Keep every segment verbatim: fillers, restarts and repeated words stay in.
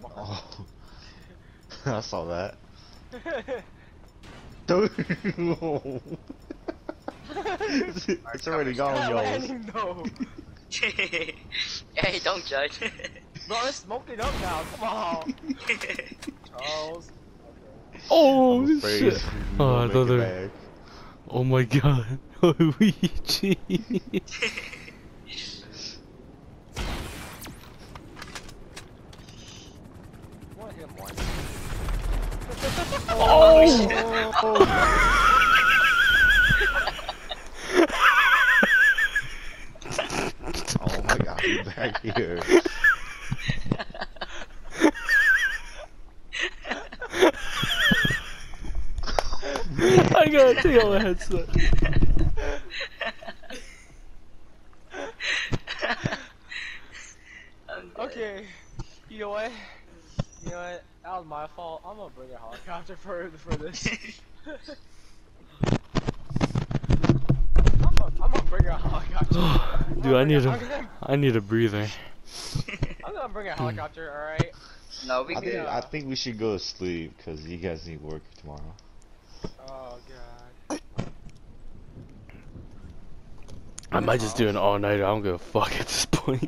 Oh, I saw that. Dude, it's, it's already gone, y'all. Landing though. Hey, don't judge. Bro, let's smoke it up now. Come on. Charles. Oh I'm afraid shit! you Oh, won't I make thought it they. back. Oh my god! Luigi. Oh! Oh my god, I'm back here. I gotta take out the headset. Okay, you know what? You know what? That was my fault. I'm gonna bring a helicopter for for this. I'm, gonna, I'm gonna bring a helicopter. Dude, I need a, a, gonna, I need a breather. I'm gonna bring a helicopter. All right. No, we I can. think, I think we should go to sleep because you guys need work tomorrow. Oh god. I might just do an all-nighter. I don't give a fuck at this point.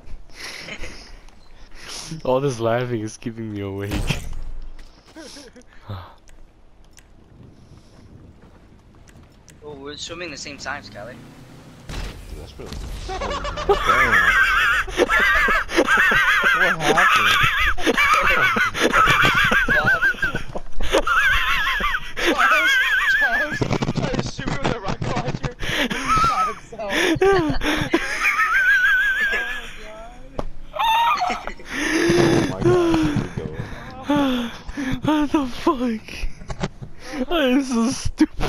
All this laughing is keeping me awake. Oh, we're swimming the same time, Skyler. Dude, that's really. Damn. What happened? Charles, Charles, tried to shoot me with a rocket launcher. And he shot himself. Oh my god, here we go. What the fuck? I am so stupid.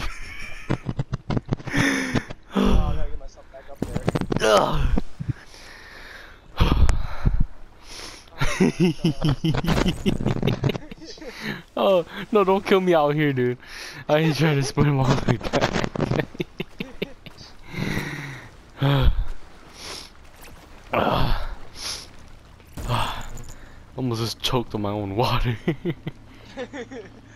Oh, I gotta get myself back up there. Oh, no, don't kill me out here, dude. I ain't trying to split him off like that. Almost just choked on my own water.